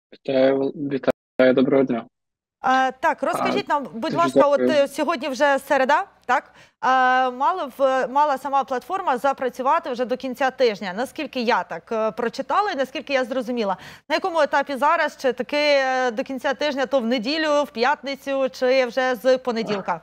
Вітаю, доброго дня. Так, А, розкажіть нам, будь Дуже ласка, от дякую. сьогодні вже середа, так? Мала сама платформа запрацювати вже до кінця тижня. Наскільки я так прочитала і наскільки я зрозуміла. На якому етапі зараз? Чи таки до кінця тижня, то в неділю, в п'ятницю, чи вже з понеділка?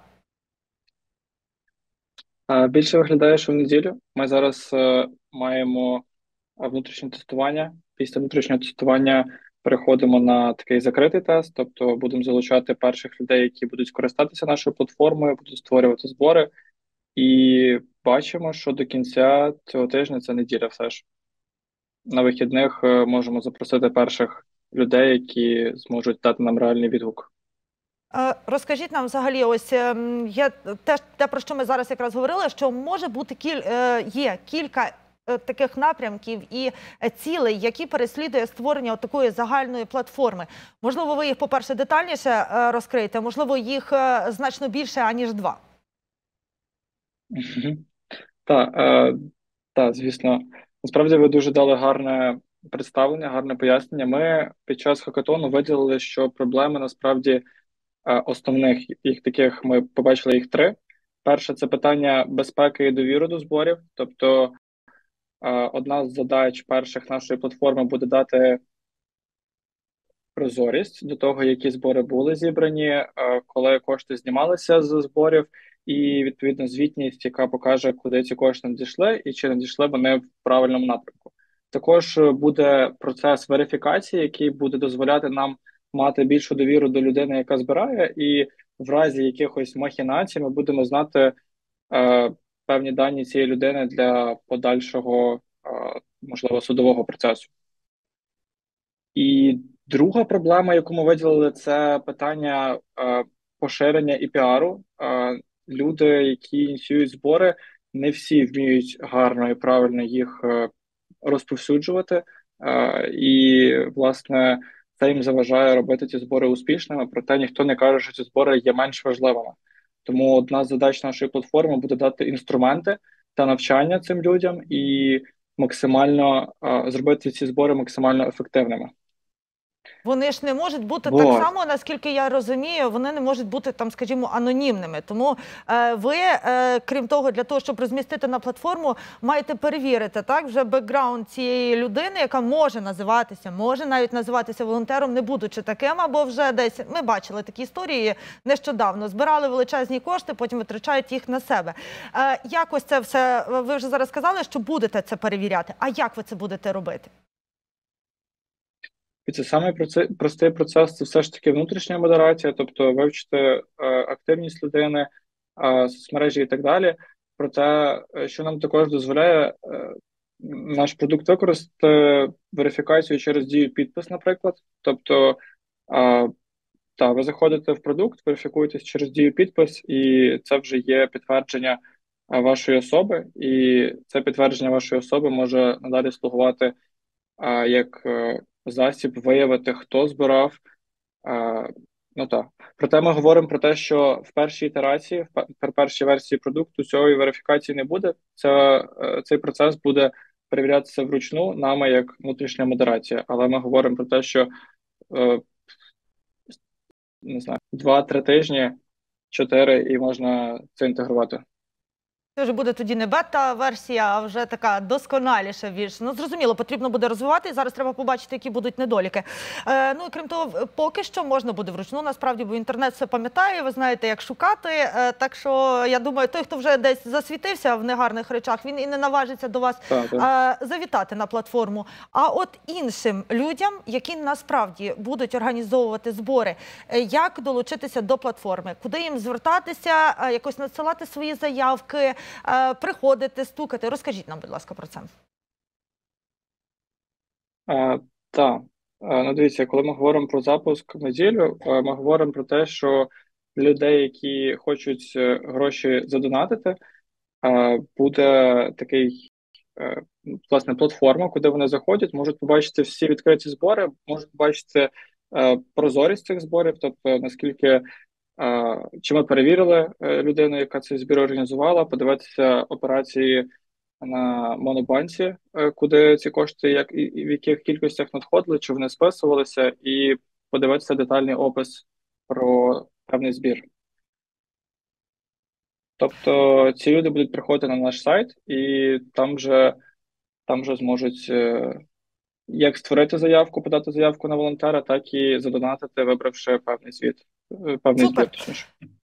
Більше виглядає, що в неділю. Ми зараз маємо внутрішнє тестування. Після внутрішнього тестування переходимо на такий закритий тест, тобто будемо залучати перших людей, які будуть користатися нашою платформою, будуть створювати збори. І бачимо, що до кінця цього тижня це неділя все ж. На вихідних можемо запросити перших людей, які зможуть дати нам реальний відгук. Розкажіть нам взагалі, ось є те, про що ми зараз якраз говорили, що може бути є кілька таких напрямків і цілей, які переслідує створення такої загальної платформи. Можливо, ви їх, по-перше, детальніше розкриєте, можливо, їх значно більше, аніж два. Мгм. Так, звісно. Насправді ви дуже дали гарне представлення, гарне пояснення. Ми під час хакатону виділили, що проблеми насправді основних їх таких ми побачили їх три. Перше це питання безпеки і довіри до зборів. Тобто, одна з задач перших нашої платформи буде дати прозорість до того, які збори були зібрані, коли кошти знімалися з зборів, і відповідно звітність, яка покаже, куди ці кошти надійшли, і чи надійшли вони в правильному напрямку. Також буде процес верифікації, який буде дозволяти нам мати більшу довіру до людини, яка збирає, і в разі якихось махінацій ми будемо знати певні дані цієї людини для подальшого, можливо, судового процесу. І друга проблема, яку ми виділили, це питання поширення і піару. Люди, які ініціюють збори, не всі вміють гарно і правильно їх розповсюджувати. І, власне, це їм заважає робити ці збори успішними, проте ніхто не каже, що ці збори є менш важливими. Тому одна з задач нашої платформи буде дати інструменти та навчання цим людям і максимально зробити ці збори максимально ефективними. Вони ж не можуть бути так Вот. само, наскільки я розумію, вони не можуть бути там, скажімо, анонімними. Тому ви, крім того, для того, щоб розмістити на платформу, маєте перевірити так вже бекграунд цієї людини, яка може навіть називатися волонтером, не будучи таким, або вже десь ми бачили такі історії нещодавно. Збирали величезні кошти, потім витрачають їх на себе. Якось це все, ви вже зараз сказали, що будете це перевіряти. А як ви це будете робити? І це самий простий процес, це все ж таки внутрішня модерація, тобто вивчити активність людини, соцмережі і так далі. Проте, що нам також дозволяє наш продукт використати верифікацію через дію підпис, наприклад. Тобто, ви заходите в продукт, верифікуєтесь через дію підпис, і це вже є підтвердження вашої особи, і це підтвердження вашої особи може надалі слугувати як засіб виявити, хто збирав. Ну так. Проте ми говоримо про те, що в першій ітерації, в першій версії продукту цієї верифікації не буде. Цей процес буде перевірятися вручну нами як внутрішня модерація. Але ми говоримо про те, що не знаю, 2-3 тижні, 4, і можна це інтегрувати. Це вже буде тоді не бета-версія, а вже така досконаліша більш. Ну, зрозуміло, потрібно буде розвивати, і зараз треба побачити, які будуть недоліки. Ну, і крім того, поки що можна буде вручну, насправді, бо інтернет все пам'ятає, ви знаєте, як шукати. Так що, я думаю, той, хто вже десь засвітився в негарних речах, він і не наважиться до вас завітати на платформу. А от іншим людям, які насправді будуть організовувати збори, як долучитися до платформи? Куди їм звертатися, якось надсилати свої заявки, приходити, стукати? Розкажіть нам, будь ласка, про це. Так. Ну, дивіться, коли ми говоримо про запуск в неділю, ми говоримо про те, що для людей, які хочуть гроші задонатити, буде такий, власне, платформа, куди вони заходять, можуть побачити всі відкриті збори, можуть побачити прозорість цих зборів, тобто наскільки чи ми перевірили людину, яка цей збір організувала, подивитися операції на Монобанці, куди ці кошти, і в яких кількостях надходили, чи вони списувалися, і подивитися детальний опис про певний збір. Тобто ці люди будуть приходити на наш сайт, і там вже зможуть як створити заявку, подати заявку на волонтера, так і задонатити, вибравши певний збір, Супер. точніше.